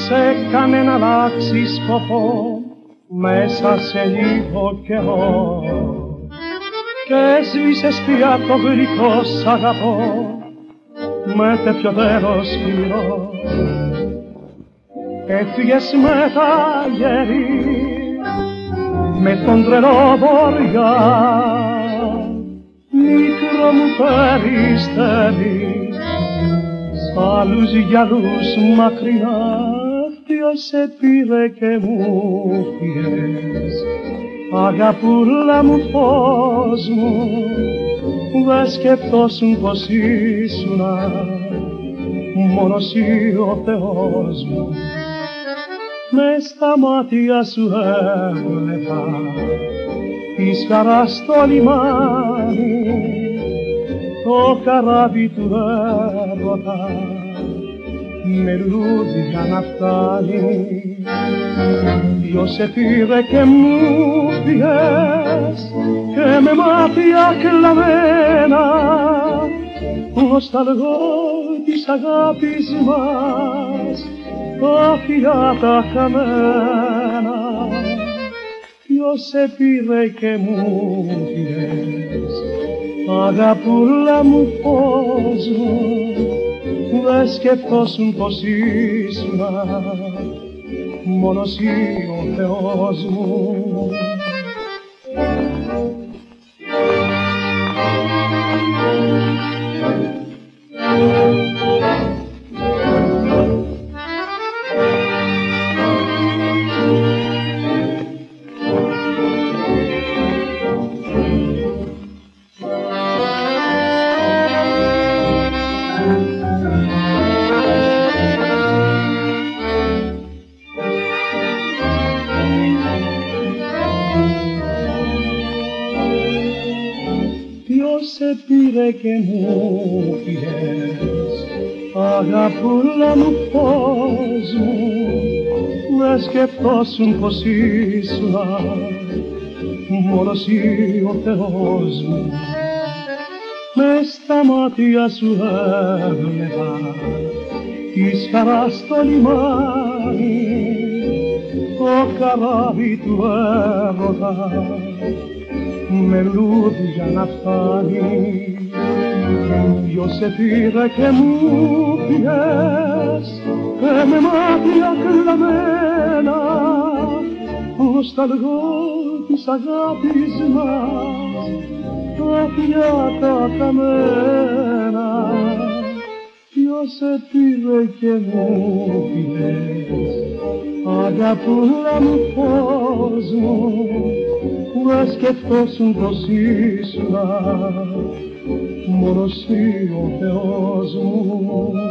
έκανε να αλλάξει σκοπό μέσα σε λίγο καιρό και έσβησες πια το γλυκό σ' αγαπώ με τέτοιο τέλος σκληρό. Έφυγες με τα γέρη, με τον τρελό βοριά, μικρό μου περιστέρι, σ' άλλους γυαλούς μακρινά. Ποιος σε πήρε και μου πιες, αγαπούλα μου, φως μου, δε σκεφτόσουν πως ήσουνα μόνος εσύ ο Θεός μου. Μες στα μάτια σου έβλεπα της χαράς στο λιμάνι, το καράβι του έρωτα με λουλούδια να φτάνει. Ποιος σε πήρε και μου πιες και με μάτια κλαμμένα νοσταλγώ της αγάπης μας τα φιλιά τα χαμένα. Ποιος σε πήρε και μου πιες, αγαπούλα μου, φως μου, δε σκεφτόσουν πως ήσουνα μόνος εσύ ο Θεός μου. Ποιος σε πήρε και μου πιες, αγαπούλα μου, φως μου, δε σκεφτόσουν πως ήσουνα μόνος εσύ ο Θεός μου. Μες στα μάτια σου έβλεπα της χαράς στο λιμάνι, το καράβι του έρωτα με λουλούδια να φτάνει. Ποιος σε πήρε και μου πιες και με μάτια κλαμμένα νοσταλγώ της αγάπης μας τα φιλιά τα καμένα. Ποιος σε πήρε και μου πιες, αγαπούλα μου, φως μου, δε σκεφτόσουν πως ήσουνα μόνος εσύ ο Θεός μου.